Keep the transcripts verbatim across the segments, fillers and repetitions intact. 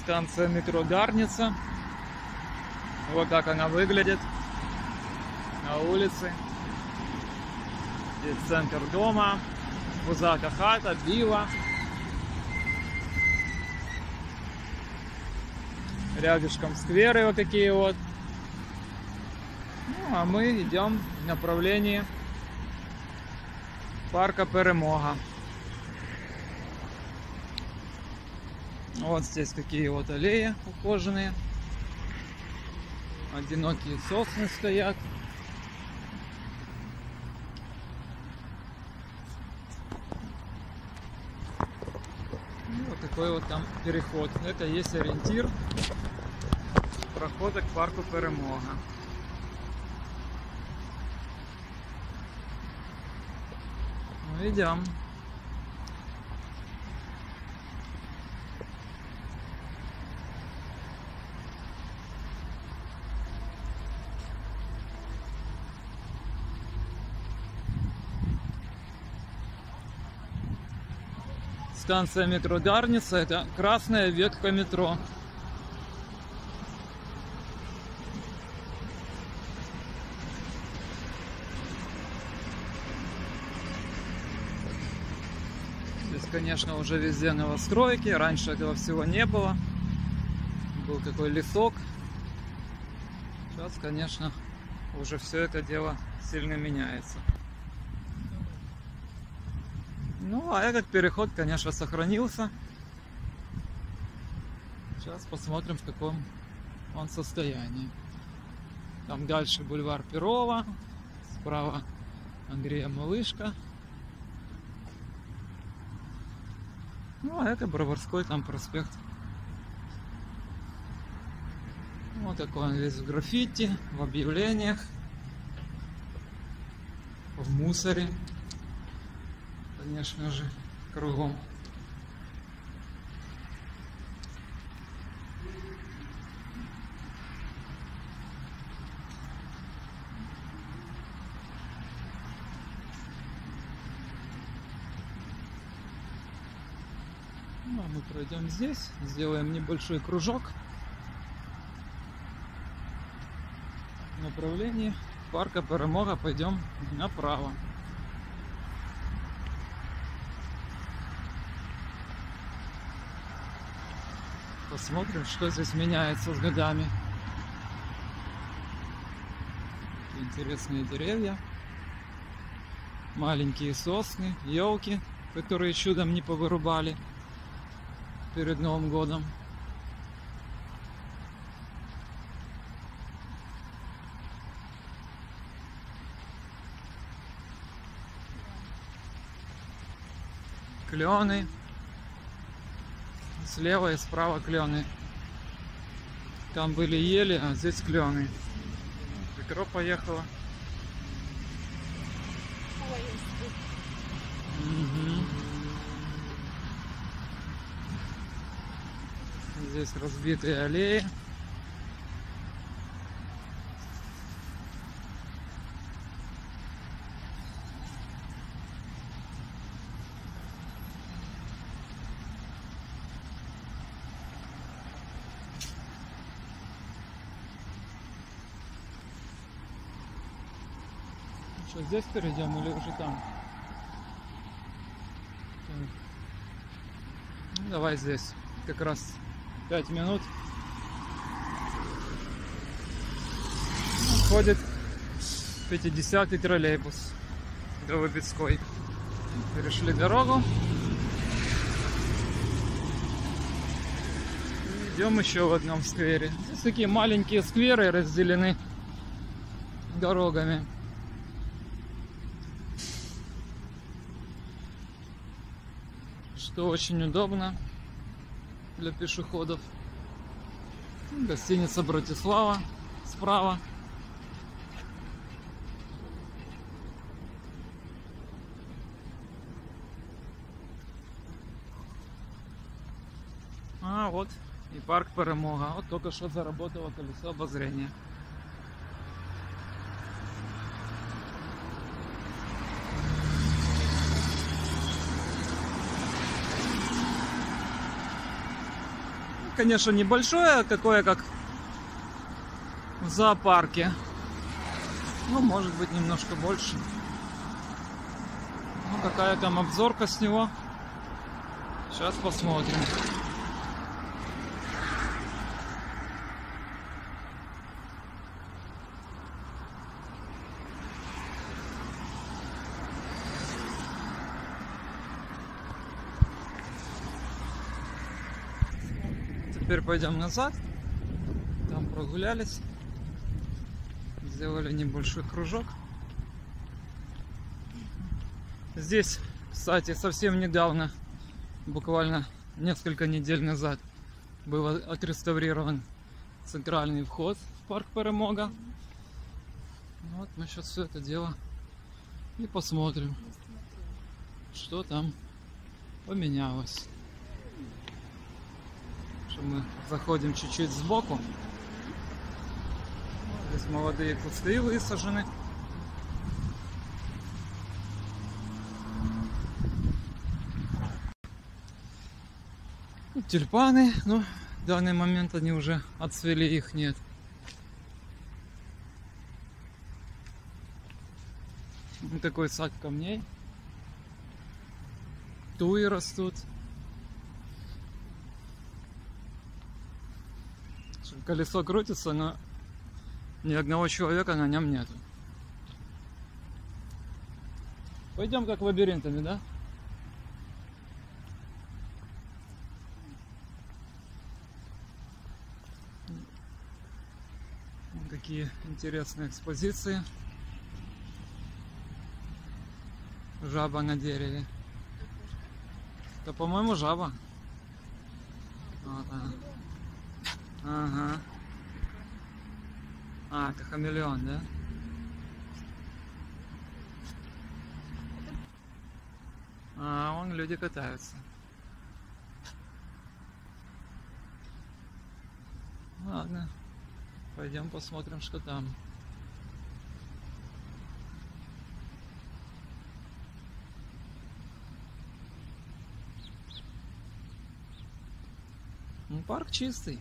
Станция метро Дарница. Вот как она выглядит на улице. Здесь центр дома, позака хата, біла. Рядышком скверы вот такие вот. Ну, а мы идем в направлении парка Перемога. Вот здесь такие вот аллеи ухоженные. Одинокие сосны стоят. И вот такой вот там переход. Это есть ориентир прохода к парку Перемога. Ну, идем. Станция метро Дарница, это красная ветка метро. Здесь, конечно, уже везде новостройки. Раньше этого всего не было. Был такой лесок. Сейчас, конечно, уже все это дело сильно меняется. Ну, а этот переход, конечно, сохранился. Сейчас посмотрим, в каком он состоянии. Там дальше бульвар Перова. Справа Андрея Малышка. Ну, а это Броварской там проспект. Вот такой он весь в граффити, в объявлениях, в мусоре. Конечно же, кругом. Ну, а мы пройдем здесь, сделаем небольшой кружок в направлении парка Перемога. Пойдем направо. Посмотрим, что здесь меняется с годами. Интересные деревья. Маленькие сосны, елки, которые чудом не повырубали перед Новым годом. Клены. Слева и справа клены. Там были ели, а здесь клены. Метро поехала. Угу. Здесь разбитые аллеи. Что, здесь перейдем или уже там? Ну, давай здесь. Как раз пять минут. Ходит пятидесятый троллейбус до Выбицкой. Перешли дорогу. Идем еще в одном сквере. Здесь такие маленькие скверы разделены дорогами. Что очень удобно для пешеходов. Гостиница Братислава справа. А вот и парк Перемога. Вот только что заработало колесо обозрения. Конечно, небольшое, такое как в зоопарке. Ну, может быть, немножко больше. Ну, какая там обзорка с него. Сейчас посмотрим. Теперь пойдем назад. Там прогулялись. Сделали небольшой кружок. Здесь, кстати, совсем недавно, буквально несколько недель назад, был отреставрирован центральный вход в парк Перемога. Вот мы сейчас все это дело и посмотрим, что там поменялось. Что мы заходим чуть-чуть сбоку. Здесь молодые кусты высажены. Тюльпаны, но в данный момент они уже отцвели, их нет. Вот такой сад камней. Туи растут. Колесо крутится, но ни одного человека на нем нету. Пойдем как лабиринтами, да? Вот такие интересные экспозиции. Жаба на дереве. Это, по-моему, жаба. Вот она. Ага. А, это хамелеон, да? А, вон люди катаются. Ладно. Пойдем посмотрим, что там. Ну, парк чистый.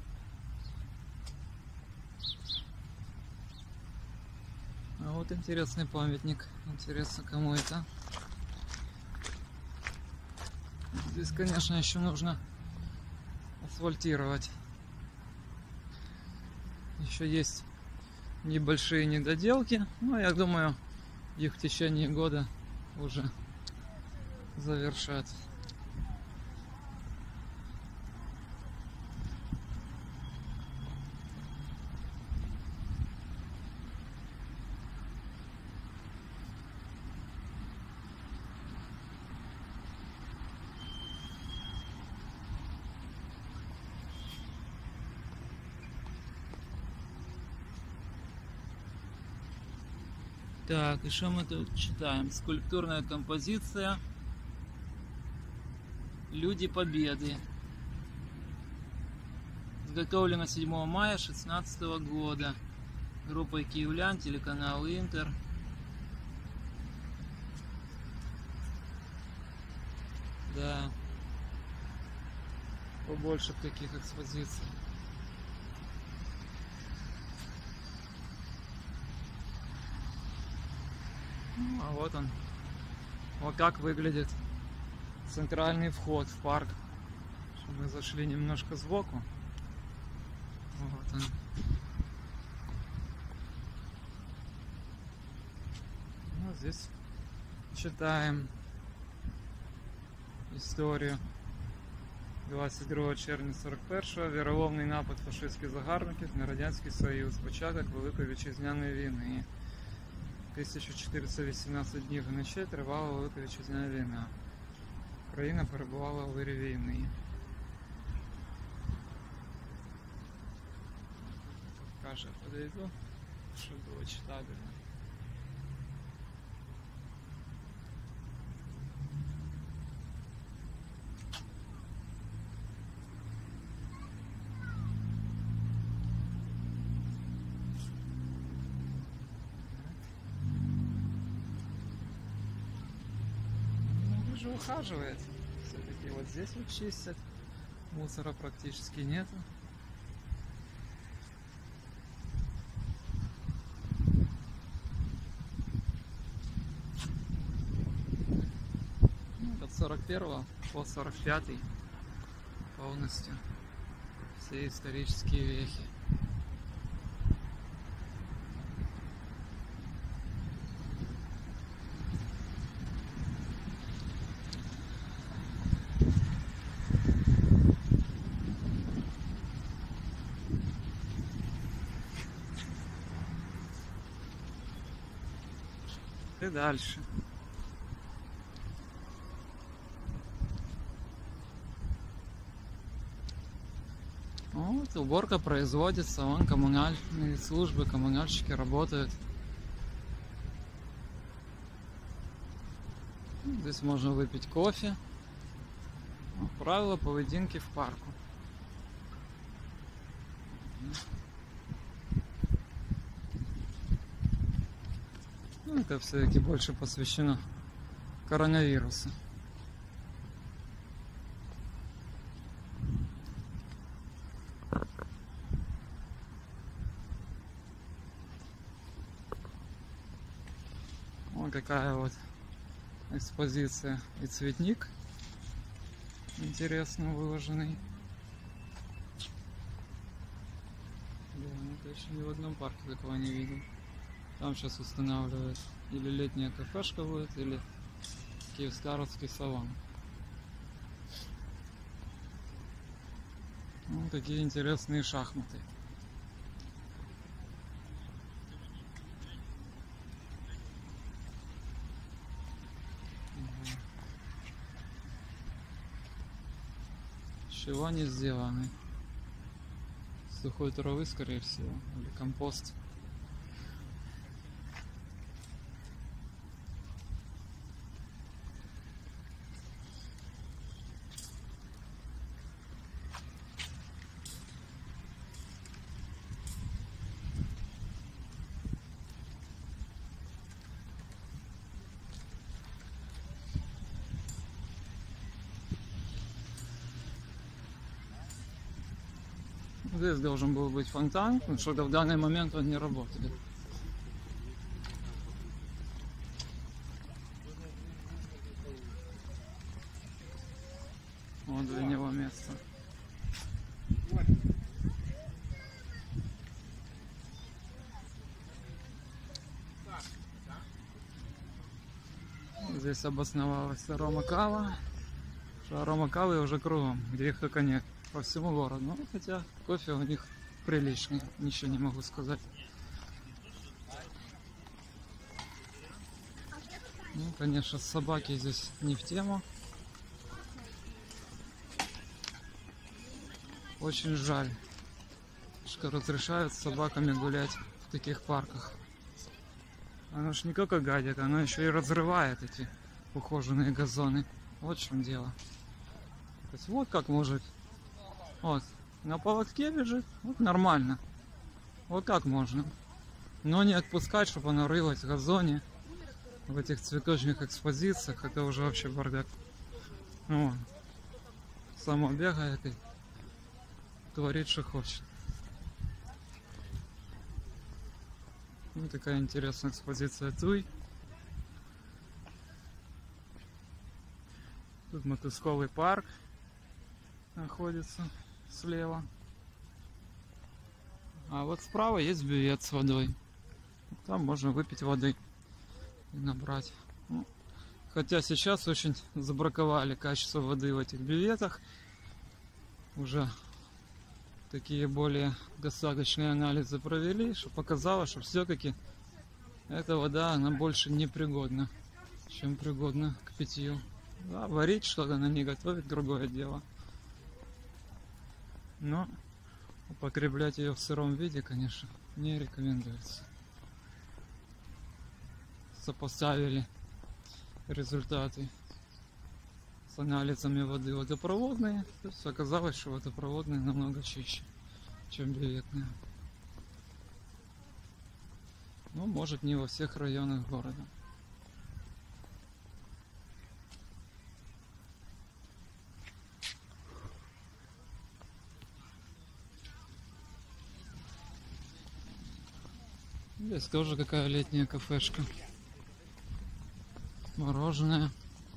А вот интересный памятник. Интересно, кому это? Здесь, конечно, еще нужно асфальтировать. Еще есть небольшие недоделки, но я думаю, их в течение года уже завершат. Так, и что мы тут читаем? Скульптурная композиция «Люди Победы». Изготовлено седьмого мая шестнадцатого года. Группой киевлян, телеканал Интер. Да. Побольше таких экспозиций. Ну, а вот он. Вот так выглядит центральный вход в парк. Мы зашли немножко сбоку. Вот он. Ну, здесь читаем історію. двадцять другого червня сорок першого віроломний напад фашистських загарбників на Радянський Союз. Початок Великої Вітчизняної війни. тисяча чотириста вісімнадцять днів і ночей тривала Велика Вітчизняна війна. Україна перебувала у вирі війни. Каже, подойду, щоб було читабельно. Ухаживает. Все-таки вот здесь вот чистят Мусора практически нету. Ну, от сорок первого по сорок пятый полностью все исторические вехи. И дальше. Вот, уборка производится, вон коммунальные службы, коммунальщики работают. Здесь можно выпить кофе. Ну, правила поведінки в парку. Ну, это все-таки больше посвящено коронавирусу. Вот какая вот экспозиция и цветник интересно выложенный. Да, это еще ни в одном парке такого не видел. Там сейчас устанавливают или летняя кафешка будет, или киевстаровский салон. Вот такие интересные шахматы. Из чего они сделаны? С сухой травы, скорее всего, или компост. Здесь должен был быть фонтан, но что-то в данный момент он не работает. Вот для него место. Здесь обосновалась арома кава. Что арома кавы уже кругом, где их только нет. По всему городу. Ну, хотя кофе у них приличный, ничего не могу сказать. Ну, конечно, собаки здесь не в тему. Очень жаль, что разрешают с собаками гулять в таких парках. Оно ж не только гадит, оно еще и разрывает эти ухоженные газоны. Вот в чем дело. То есть вот как может. Вот, на поводке лежит, вот нормально. Вот как можно. Но не отпускать, чтобы она рылась в газоне, в этих цветочных экспозициях, это уже вообще бардак. Вот. Само бегает и творит, что хочет. Вот такая интересная экспозиция туй. Тут мотузковый парк находится слева. А вот справа есть бювет с водой. Там можно выпить воды и набрать. Ну, хотя сейчас очень забраковали качество воды в этих бюветах. Уже такие более достаточные анализы провели, что показало, что все-таки эта вода, она больше непригодна, чем пригодна к питью. Да, варить что-то на ней, готовить — другое дело. Но употреблять ее в сыром виде, конечно, не рекомендуется. Сопоставили результаты с анализами воды водопроводные. То есть оказалось, что водопроводные намного чище, чем бюветные. Ну, может, не во всех районах города. Здесь тоже какая летняя кафешка. Мороженое.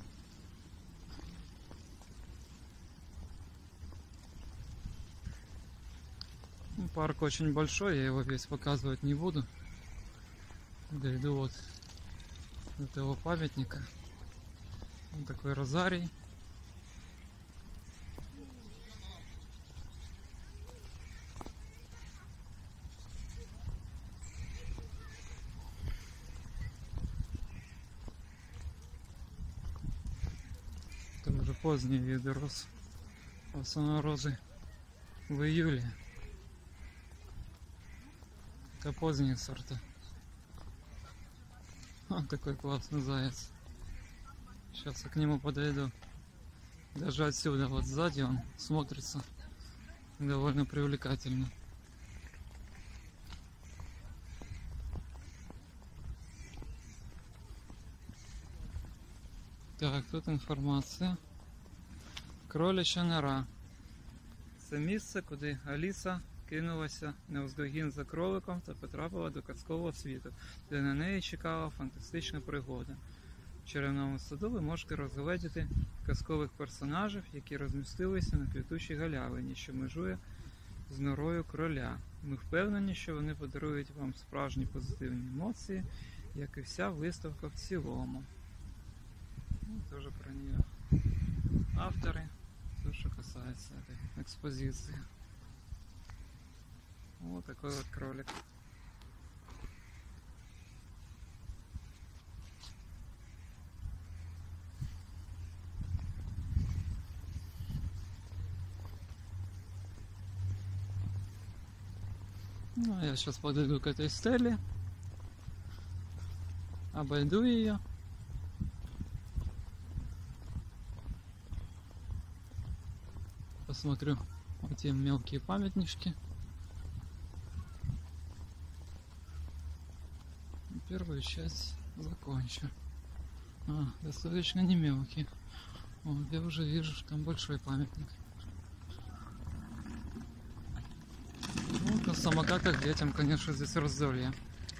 Ну, парк очень большой, я его весь показывать не буду. Дойду вот до этого памятника. Вот такой розарий. Там уже поздние виды роз. В основном розы в июле. Это поздние сорта. Вот такой классный заяц. Сейчас я к нему подойду. Даже отсюда, вот сзади он смотрится довольно привлекательно. Так, тут інформація. Кроляча нора. Це місце, куди Аліса кинулася навздогін за кроликом та потрапила до казкового світу, де на неї чекала фантастична пригода. В чарівному саду ви можете розгледіти казкових персонажів, які розмістилися на квітучій галявині, що межує з норою кроля. Ми впевнені, що вони подарують вам справжні позитивні емоції, як і вся виставка в цілому. Тоже про нее авторы, все, что касается этой экспозиции. Вот такой вот кролик. Ну, а я сейчас подойду к этой стеле, обойду ее. Посмотрю эти мелкие памятнички. Первую часть закончу. А, достаточно не мелкие. Вот, я уже вижу, что там большой памятник. Ну, на самокатах детям, конечно, здесь раздолье.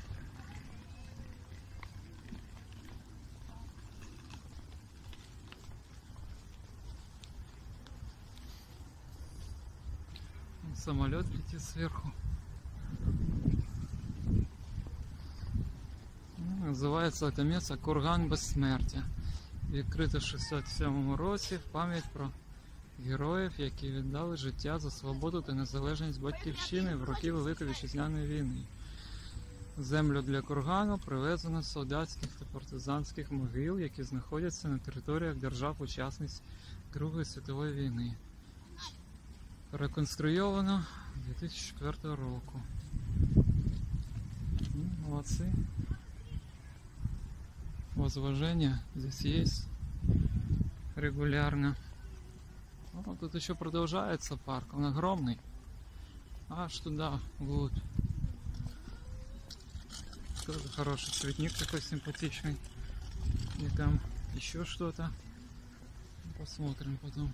Самолет летит сверху. Ну, називається це місце Курган Безсмертя. Відкрите в шістдесят сьомому році в пам'ять про героїв, які віддали життя за свободу та незалежність батьківщини в роки Великої Вітчизняної війни. Землю для кургану привезено з солдатських та партизанських могил, які знаходяться на територіях держав-учасниць Другої світової війни. Реконструйовано дві тисячі четвертого року. Молодцы. Возложение здесь есть регулярно. О, тут еще продолжается парк. Он огромный. Аж туда, вглубь. Тоже хороший цветник такой симпатичный. И там еще что-то. Посмотрим потом.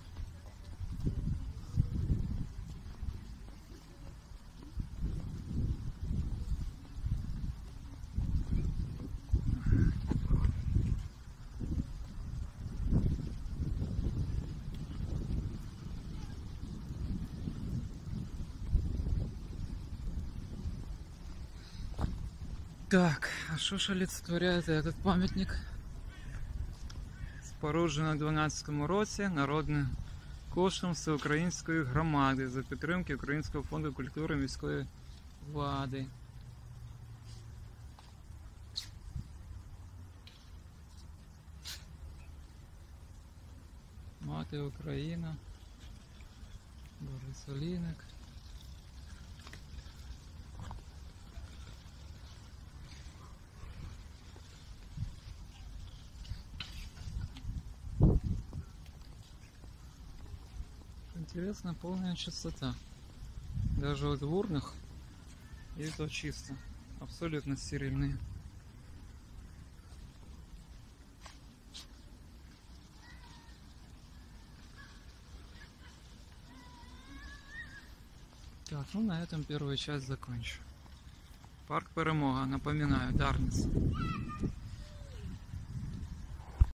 Так, а що ж олицетворяє этот пам'ятник? Споруджено в дванадцятому році народним коштом всеукраїнської громади за підтримки Українського фонду культури міської влади. Мати Україна, Борис Олійник. Интересно, полная чистота. Даже вот в урнах и то чисто. Абсолютно стерильные. Так, ну на этом первую часть закончу. Парк Перемога, напоминаю, Дарниц.